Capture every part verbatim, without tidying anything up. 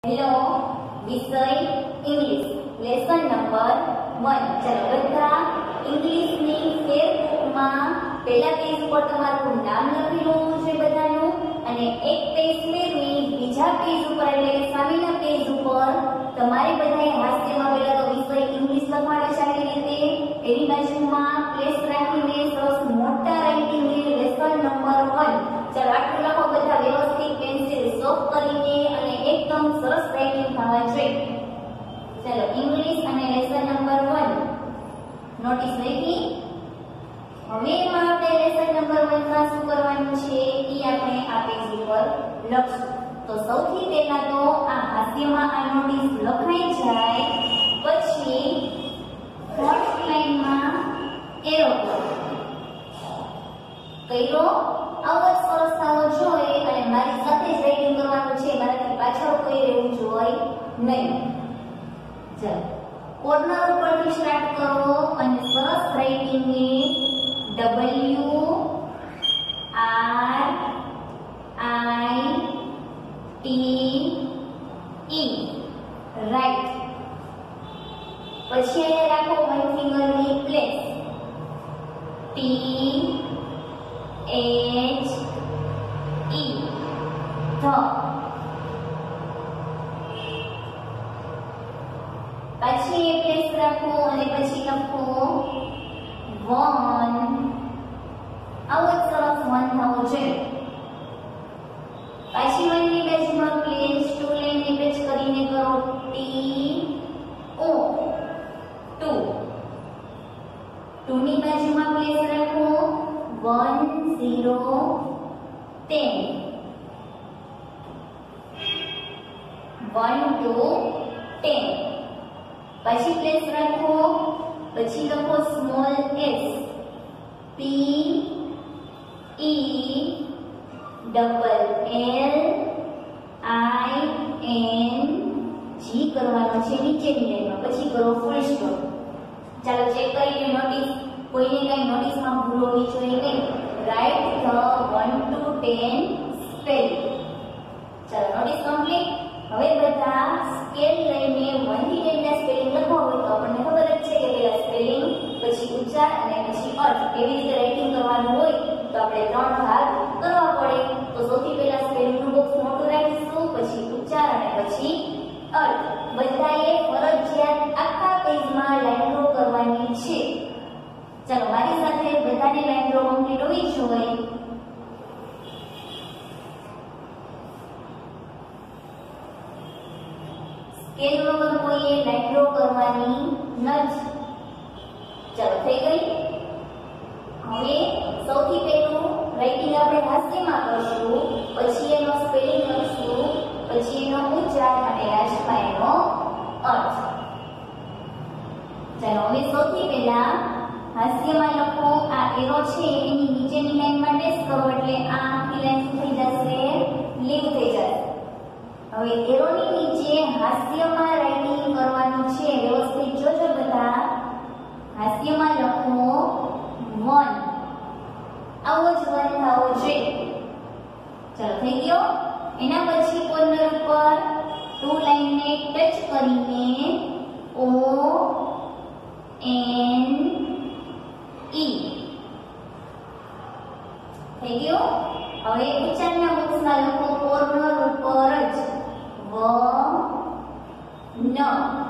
Hello વિષય English lesson number one. ચલો બધા ઇંગ્લિશની ફેર બુકમાં પહેલા પેજ ઉપર તમારું નામ લખેલું હોવું જોઈએ બધાનું, અને એક પેજ ફેરવી બીજા પેજ ઉપર એટલે કે સામેના પેજ ઉપર તમારે બધાએ હાસ્યમાં પહેલા તો વિષય ઇંગ્લિશ લખવાનો છે આવી રીતે, એની બાજુમાં પ્લેસ રાખીને સરસ મોટા રાઇટિંગે લેસન નંબર वन। ચલો આટલું લખો બધા વ્યવસ્થિત પેન્સિલ સોફ કરીને અને એકદમ સરસ રાઇટિંગ થવા જોઈએ। ચલો ઇંગ્લિશ અને લેસન નંબર वन નોટિસ લખી। હવે એમાં આપણે લેસન નંબર वन માં શું કરવાનું છે એ આપણે આ પેજ ઉપર લખશું। તો સૌથી પહેલા તો આ હાસ્યમાં આ નોટિસ લખાઈ જાય પછી ફર્સ્ટ લાઈનમાં એરો કર્યો આવો સરસ આવો જોઈએ અને મારી સાથે જ રાઇટિંગ કરવાનું છે, મારાથી પાછળ કોઈ રહેવું જોઈએ નહીં। ચલો કોર્નર ઉપરથી સ્ટાર્ટ કરો અને સરસ રાઇટિંગ ને W R I T E write, પછી અહીંયા રાખો વન ફિંગર ની place T H E the, પછી એ પ્લેસ રાખો અને પછી લખો વન, આવો સરસ વન થવો જોઈએ। પાછી વન ની બાજુમાં પ્લેસ ટુ લાઈન એટેચ કરીને કરો ટી ઓ ટુ, ટુ ની બાજુમાં પ્લેસ રાખો one zero ten, one to ten, પછી પ્લેસ રાખો પછી લખો small S P E double L I N G કરવાનો છે નીચેની લાઈનમાં, પછી કરો ફૂલ સ્ટોપ। ચાલો ચેક કરીને નોટિસ કોઈને કઈ નોટિસમાં ભૂલ હોવી જોઈએ નહીં। Write the one to ten spelling. ચાલો નોટિસ કમ્પ્લીટ। હવે બધા સ્કેલ લઈને वन થી टेन ના સ્પેલિંગ લખવા હોય તો આપણને ખબર જ છે કે પહેલા સ્પેલિંગ પછી ઉચ્ચાર અને પછી અર્થ કેવી રીતે રાઇટિંગ કરવાનું હોય તો આપણે ત્રણ ભાગ કરવા પડે। તો સૌથી પહેલા સ્પેલિંગ નું બોક્સ મોટું રાખીશું, પછી ઉચ્ચાર અને પછી અર્થ બધાએ ફરજિયાત આખા પેજમાં લાઈન ડ્રો કરવાની છે। ચલો મારી સાથે બધાની લાઈન ડ્રો કમ્પ્લીટ હોવી જોઈએ। સ્કેલ વગર કોઈએ લાઈન ડ્રો કરવાની નથી। ચલો થઈ ગઈ। હવે સૌથી પહેલું રાઇટિંગ આપણે હાસ્યમાં કરશું, પછી એનો સ્પેલિંગ લખશું, પછી એનો ઉચ્ચાર અને લાસ્ટમાં એનો અર્થ। ચલો હવે સૌથી પહેલા હાસ્યમાં લખો આ એરો છે એની નીચેની લાઈનમાં ટેસ્ટ કરો એટલે આ આખી લાઈન શું થઈ જશે લીવ થઈ જશે। હવે એરોની નીચે હાસ્યમાં રાઇટિંગ કરવાનું છે, વ્યવસ્થિત જોજો બધા। હાસ્યમાં લખો वन, આવો જ વન થવો જોઈએ। ચલો થઈ ગયો। એના પછી કોર્નર ઉપર ટુ લાઈનને ટચ કરીને ઓ એન ઈ થઈ ગયો। હવે ઉચ્ચારના બોક્સમાં લખો કોર્નર ઉપર જ વ ન,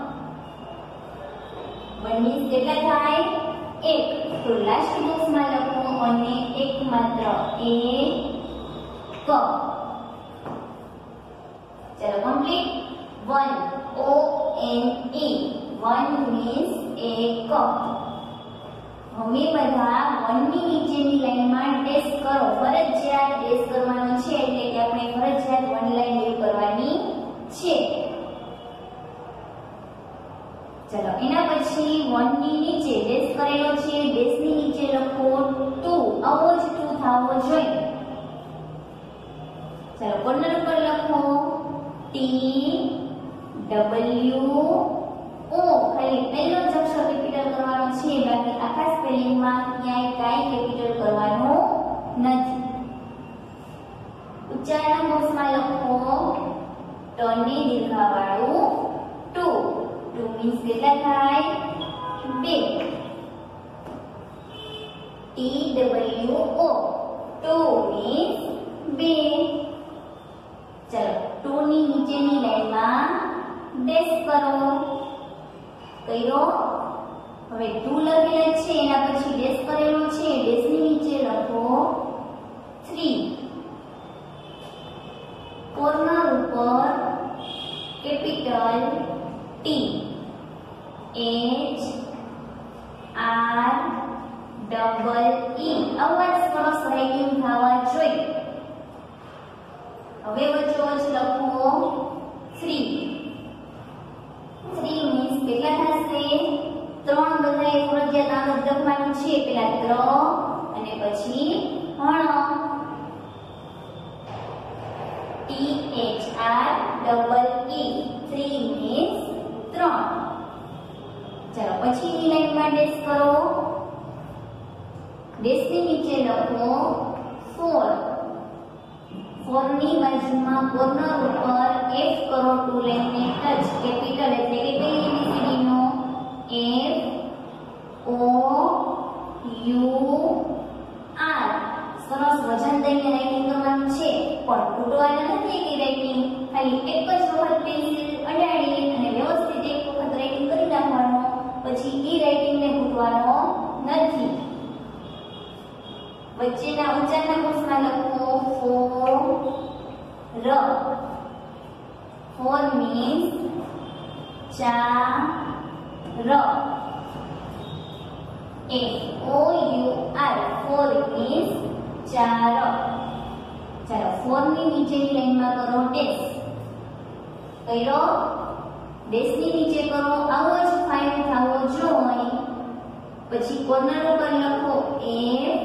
બંને કેટલા થાય એક, તો લાસ્ટ બોક્સમાં લખો અને એક માત્ર એ ક। ચલો complete. One O N E, one means एक। હવે બધા वन ની નીચેની લાઈનમાં ટેસ્ટ કરો, ફરજિયાત ટેસ્ટ કરવાનો છે એટલે કે આપણે ફરજિયાત વન લાઈન લીવ કરવાની છે। ચલો એના પછી वन ની નીચે ડેશ કરેલો છે, ડેશ ની નીચે લખો ટુ, આવો જ ટુ થવો જોઈએ। ચલો કોર્નર ઉપર લખો ટી ડબલ્યુ ઓ, ખાલી પહેલો જ અક્ષર કેપિટલ કરવાનો છે, બાકી આખા સ્પેલિંગમાં ક્યાંય કાંઈ કેપિટલ કરવાનું નથી। ઉચ્ચારણ બોક્સમાં લખો ટ ને દીર્ઘાવાળું ટુ. ટુ મીન્સ કેટલા થાય? બે. T W O two means બે. ચલો ટુ ની નીચેની લાઈનમાં ડેશ કરો. કર્યો. હવે ટુ લખેલ છે એના પછી ડેશ કરેલો છે, ડેશ ની નીચે લખો થ્રી. કોર્નર ઉપર capital T H R double E આવા સરસ રાઇટિંગ થવા જોઈએ. હવે વચ્ચોવચ લખો થ્રી. થ્રી મીન્સ કેટલા થશે? ત્રણ. બધાએ ફરજિયાત આમ જ લખવાનું છે. પેલા ત્રણ અને પછી હણ. T H R double E three means ત્રણ. ચાલો પછીની લાઈનમાં ડેશ કરો. ડેશ ની નીચે લખો ફોર. ફોર ની બાજુમાં કોર્નર ઉપર એફ કરો. ટુ લાઈનને ટચ. કેપિટલ એટલે કે કઈ એબીસીડી નો એફ ઓ યુ આર. સરસ વજન દઈને રાઇટિંગ કરવાનું છે, પણ તૂટવાના નથી કે રાઇટિંગ. ખાલી એક જ વખત પેન્સિલ અડાડી અને વ્યવસ્થિત એક વખત રાઇટિંગ કરી નાખવાનો, પછી ઈ રાઇટિંગને તૂટવાનો નથી. વચ્ચેના ઊંચાના કોષમાં લખો ફોર. ફોર મીન્સ ચાર. F O U R four means ચાર. ચાલો ફોર ની નીચેની લાઈનમાં કરો ડેશ. કર્યો. ડેશ ની નીચે કરો. આવો જ ફાઈવ થવો જોઈએ. પછી કોર્નર ઉપર લખો F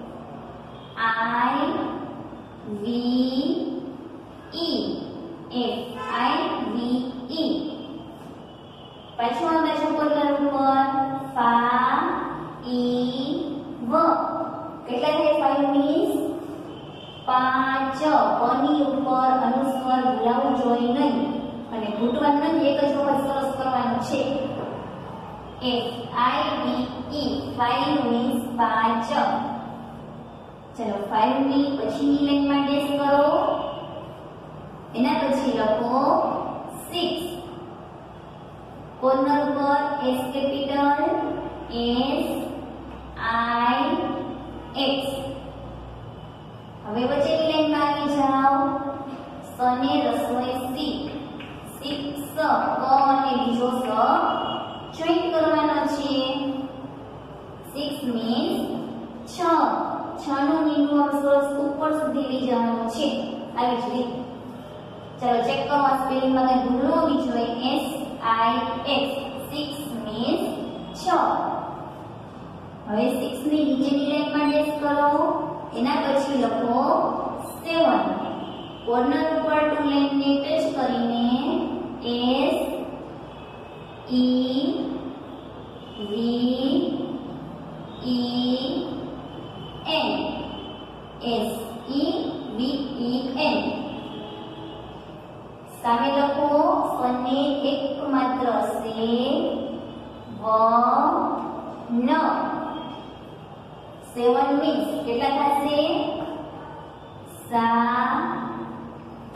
I V E. F I V ઈ. પાછું આ બાજુ કોર્નર ઉપર ફા ઈ વ. કેટલા થાય? ફાઈવ મીન્સ પાંચ. પની ઉપર અનુસ્વાર ભૂલાવું જોઈએ નહીં અને ઘૂંટવાનું નથી. એક જ વખત સરસ કરવાનું છે. F I V E five means પાંચ. ચલો ફાઈવ ની પછીની લાઈનમાં ડેશ કરો. એના પછી લખો સિક્સ. કોર્નર પર S capital S I X. હવે વચ્ચેની લાઈનમાં આવી જાઓ. સને રસોઈ સીક. સિક્સ. ક અને બીજો સ જોઈન્ટ કરવાનો છે. સિક્સ મીન્સ છ. છ નું નીનું અક્ષર ઉપર સુધી લઈ જવાનું છે. આવી જ રીતે. ચલો ચેક કરો આ સ્પેલિંગમાં કઈ ભૂલ ન હોવી જોઈએ. S I X. Six means છ. હવે સિક્સ ની નીચેની લાઈનમાં ડેશ કરો. એના પછી લખો સેવન. કોર્નર ઉપર ટુ લાઈનને ટચ કરીને S E V E N. S E V E N. સામે લખો અને એક માત્ર સે વ ન. સેવન મીન્સ કેટલા થશે? સાત.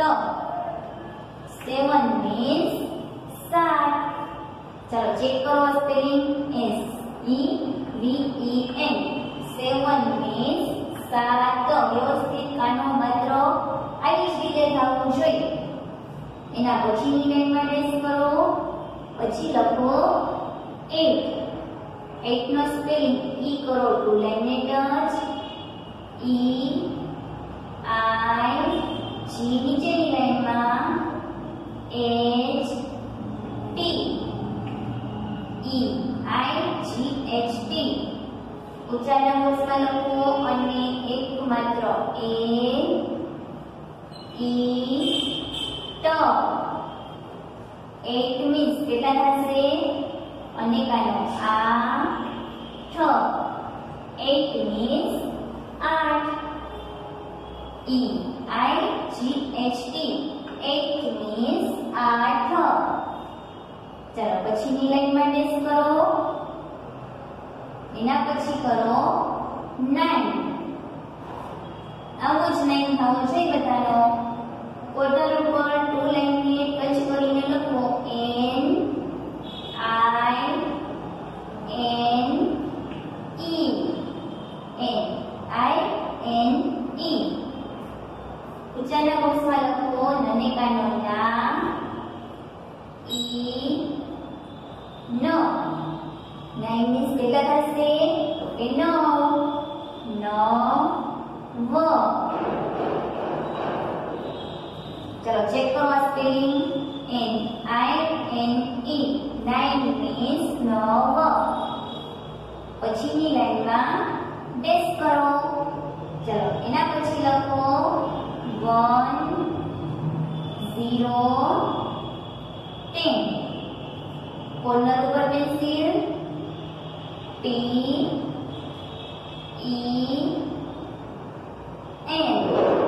સેવન મીન્સ સાત. ચાલો ચેક કરો spelling. S E V E N. Seven means સાત. વ્યવસ્થિત કાનો માત્ર આવી જ રીતે થવું જોઈએ. એના પછીની લાઈનમાં ડેશ કરો. પછી લખો એટ. એટ નો સ્પેલિંગ ઈ કરો. ટુ લાઈનને ટચ. E I G. નીચેની લાઈનમાં H T. E I G H T. ઊંચાના કોષમાં લખો અને એક માત્ર એ ઈ ટ. એટ મીન્સ કેટલા થશે? અનેકાનો આ ઠ. એટ મીન્સ આઠ. E I G H T. eight means આઠ. ચાલો પછીની લાઈનમાં ડેશ કરો, એના પછી કરો nine. આવો જ નાઇન થવો જોઈએ બધાનો. કોટર ઉપર ટુ લાઈનને ટચ કરીને લખો n i n e n i n e. ઊંચાના બોક્સમાં લખો નનેકાનું નામ ઈ ન. નાઇન મીન્સ કેટલા થશે? તો કે નવ. નવ. ચલો ચેક કરો આ spelling. n i n e nine means નવ. પછીની લાઈનમાં ડેશ કરો. ચલો એના પછી લખો વન ઝીરો ટેન. કોર્નર ઉપર pencil T E N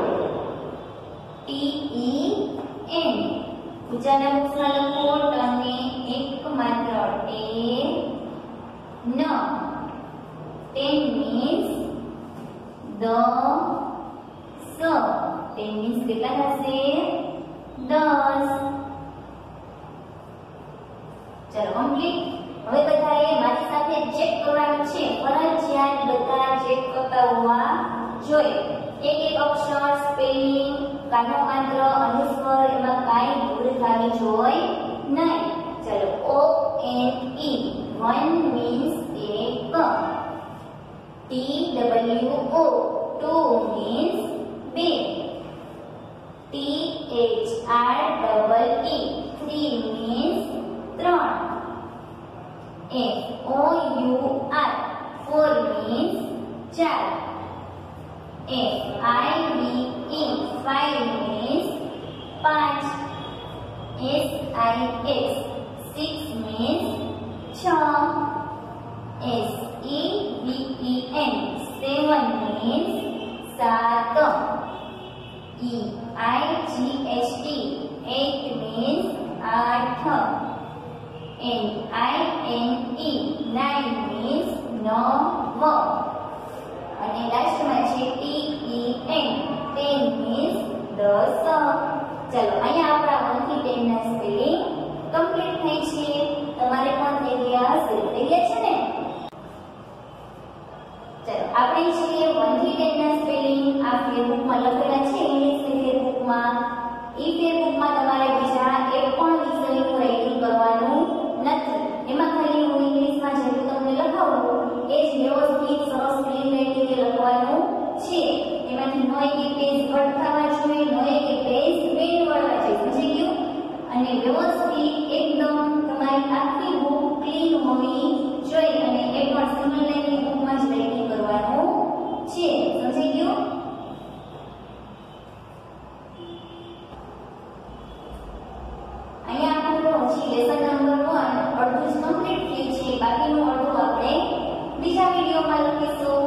T E N. ઊંચાના બોક્સમાં લખો ટને એક માત્ર ટે ન. ટેન મીન્સ દસ. ટેન મીન્સ કેટલા થશે? દસ. ચલો કમ્પ્લીટ. હવે બધાએ મારી સાથે ચેક કરવાનું છે. ફરજિયાત બધા ચેક કરતા હોવા જોઈએ. એક એક અક્ષર, સ્પેલિંગ, કાનો માત્ર, અનુસ્વાર એમાં કાંઈ ભૂલ થવી જોઈએ નહીં. ચલો O N E one means એક. T W O two means બે. T H R double E three means ત્રણ. F O U R four means ચાર. F I V E five means પાંચ. S I X six means છ. S E V E N seven means સાત. E I G H T eight means આઠ. N I N E nine means નવ. અને લાસ્ટમાં છે T E N ten means દસ. ચલો અહીંયા આપણા one થી ten ના સ્પેલિંગ કમ્પ્લીટ થઈ છે. તમારે પણ થઈ ગયા હશે. થઈ ગયા છે ને? ચલો આપણે છે one થી ten ના સ્પેલિંગ આ ફેરબુકમાં લખેલા છે. ઇંગ્લિશની ફેરબુકમાં. ઈ ફેરબુકમાં તમારે બીજા એક પણ વિષયનું રાઇટિંગ કરવાનું નથી. એમાં ખાલી હું ઇંગ્લિશમાં જેટલું તમને લખાવું એ જ વ્યવસ્થિત સરસ ક્લીન રાઇટિંગે લખવાનું છે. એમાંથી નો એક પેજ કટ થવા જોઈએ, નો એક પેજ પ્રિન્ટ કરવા જોઈએ. સમજી ગયું? અને વ્યવસ્થિત એકદમ તમારી આખી બુક ક્લીન હોવી જોઈએ. અને એ પણ સિંગલ લાઇનની બુકમાં જ રાઇટિંગ કરવાનું છે. સમજી ગયું? અહીંયા આપણું હજી લેસન નંબર one અડધું જ કમ્પ્લીટ થયું છે. બાકીનું અડધું આપણે બીજા વિડીયોમાં લખીશું.